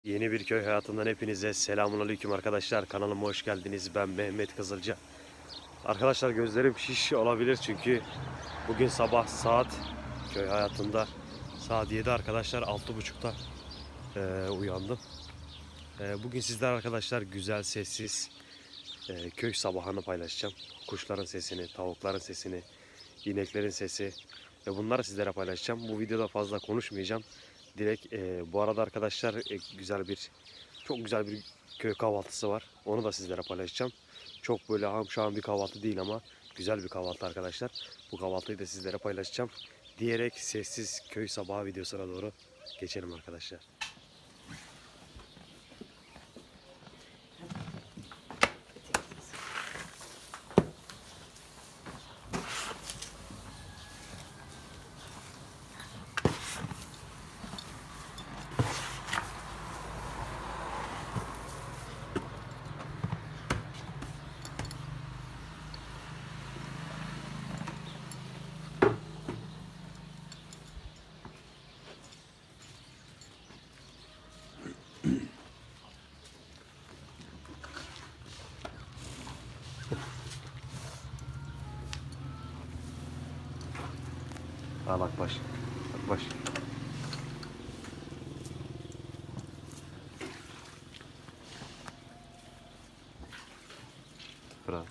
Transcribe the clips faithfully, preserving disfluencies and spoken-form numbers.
Yeni bir köy hayatından hepinize selamünaleyküm arkadaşlar. Kanalıma hoş geldiniz. Ben Mehmet Kızılca. Arkadaşlar gözlerim şiş olabilir çünkü bugün sabah saat köy hayatında saat yedi arkadaşlar, altı buçukta e, uyandım. E, bugün sizler arkadaşlar güzel sessiz e, köy sabahını paylaşacağım. Kuşların sesini, tavukların sesini, ineklerin sesi ve bunları sizlere paylaşacağım. Bu videoda fazla konuşmayacağım. Direkt e, bu arada arkadaşlar e, güzel bir çok güzel bir köy kahvaltısı var. Onu da sizlere paylaşacağım. Çok böyle ham şu an bir kahvaltı değil ama güzel bir kahvaltı arkadaşlar. Bu kahvaltıyı da sizlere paylaşacağım. Diyerek sessiz köy sabahı videosuna doğru geçelim arkadaşlar. Al Akbaş. Akbaş. Bravo.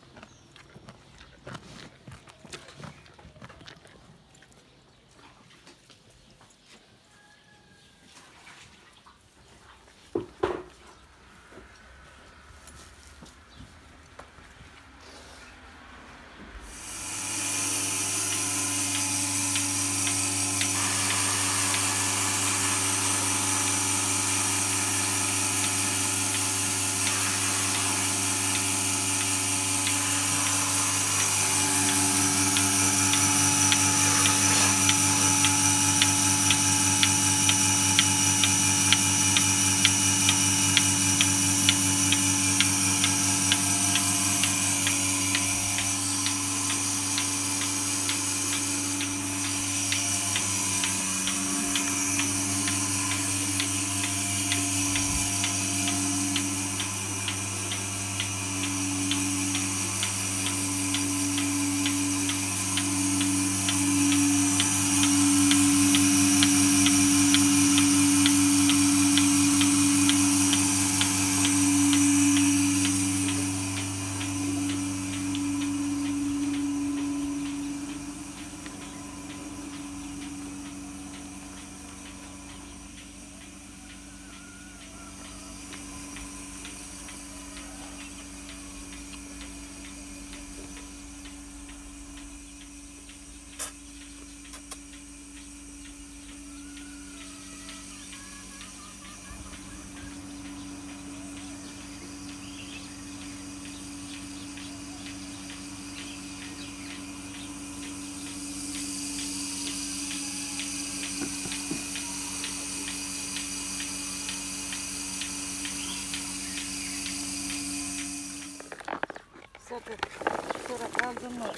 Zaten sonra kaldı mı,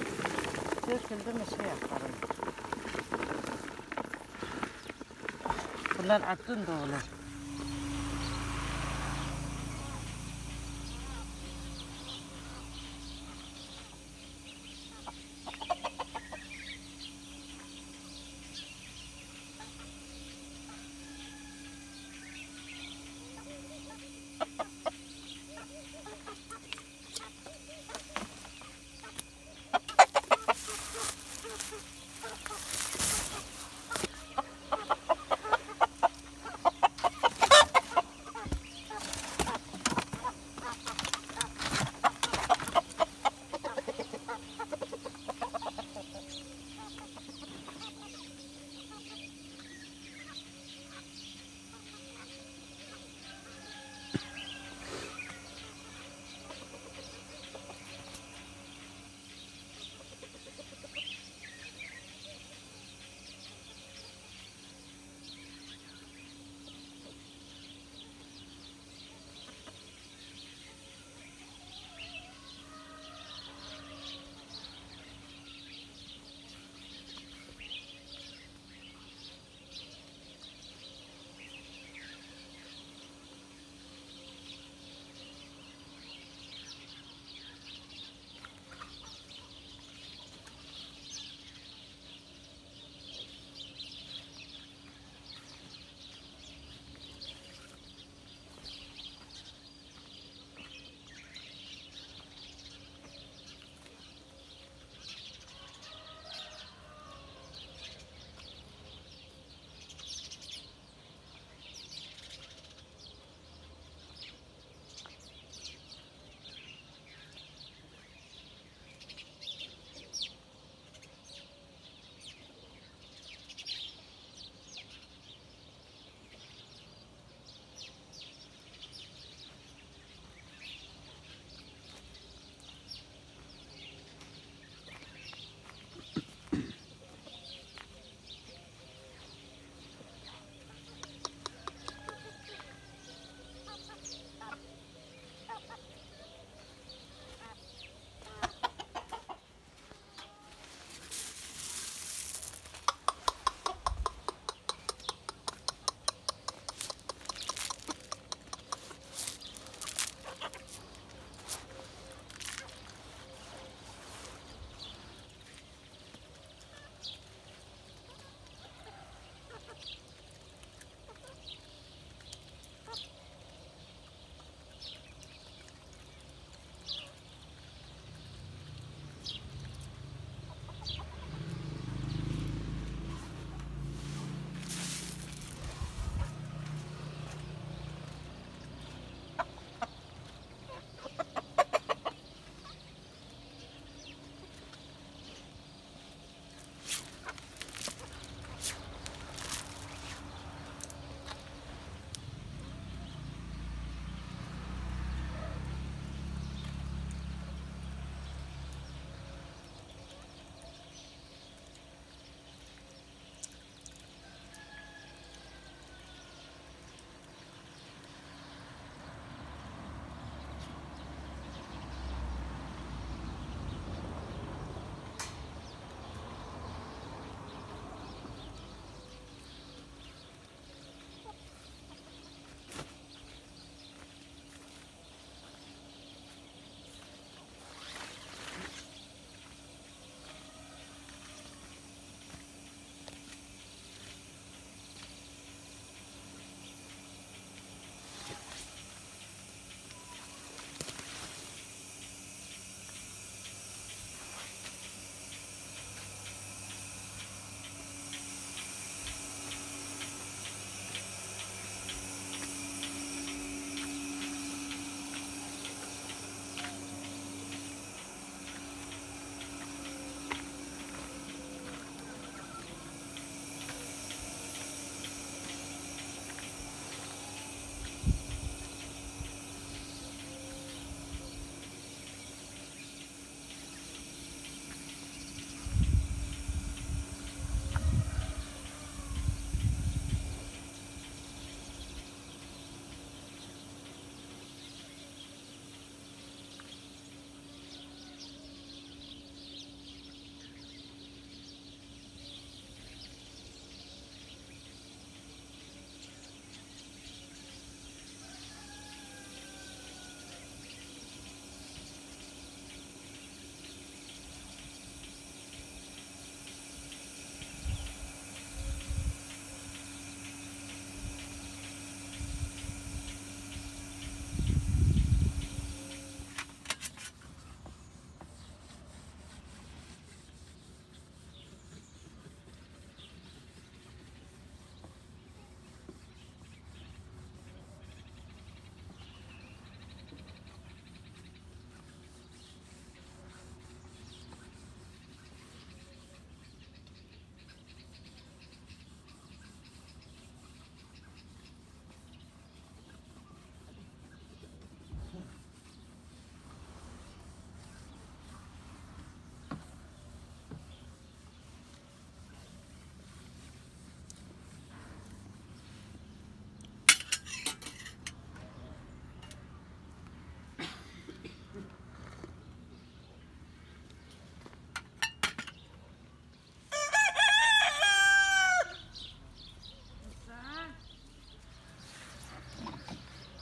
döküldü mü şey yaparım. Bunlar attın da olur.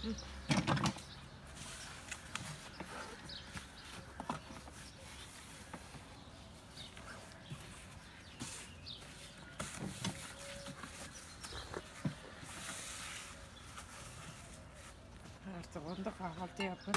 Artık onu da kahvaltı yapın.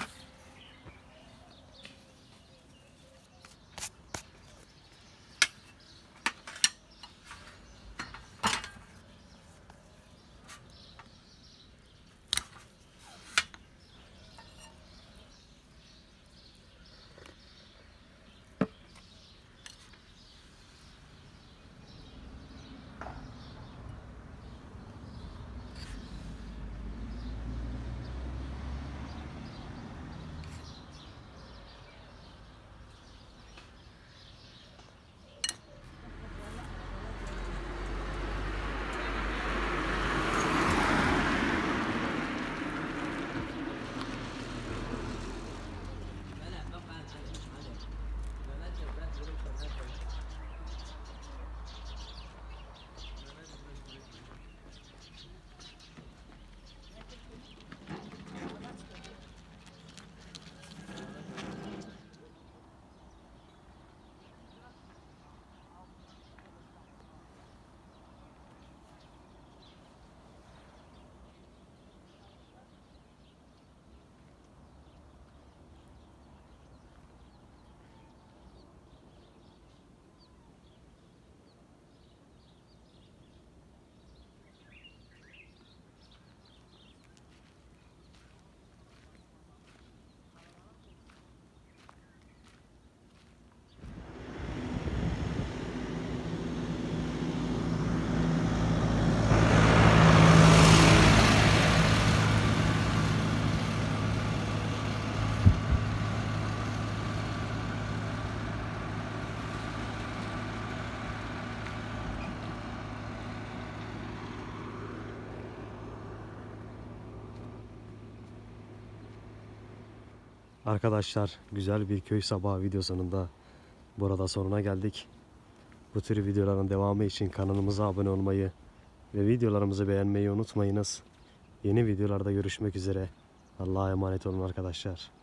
Arkadaşlar güzel bir köy sabahı videosunun da burada sonuna geldik. Bu tür videoların devamı için kanalımıza abone olmayı ve videolarımızı beğenmeyi unutmayınız. Yeni videolarda görüşmek üzere. Allah'a emanet olun arkadaşlar.